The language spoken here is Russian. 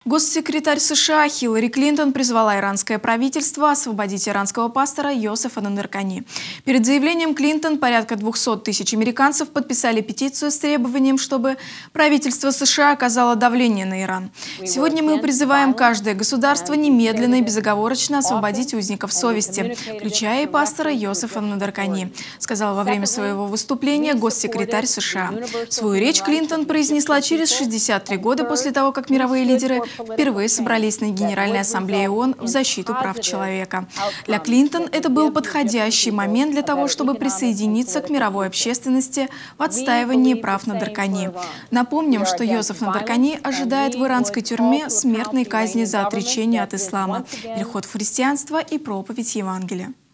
Госсекретарь США Хиллари Клинтон призвала иранское правительство освободить иранского пастора Йосефа Нандаркани. Перед заявлением Клинтон порядка 200 тысяч американцев подписали петицию с требованием, чтобы правительство США оказало давление на Иран. Сегодня мы призываем каждое государство немедленно и безоговорочно освободить узников совести, включая и пастора Йосефа Нандаркани, сказал во время своего выступления госсекретарь США. Свою речь Клинтон произнесла через 63 года после того, как мировые лидеры впервые собрались на Генеральной Ассамблее ООН в защиту прав человека. Для Клинтон это был подходящий момент для того, чтобы присоединиться к мировой общественности в отстаивании прав Нандаркани. Напомним, что Йосеф Нандаркани ожидает в иранской тюрьме смертной казни за отречение от ислама, переход в христианство и проповедь Евангелия.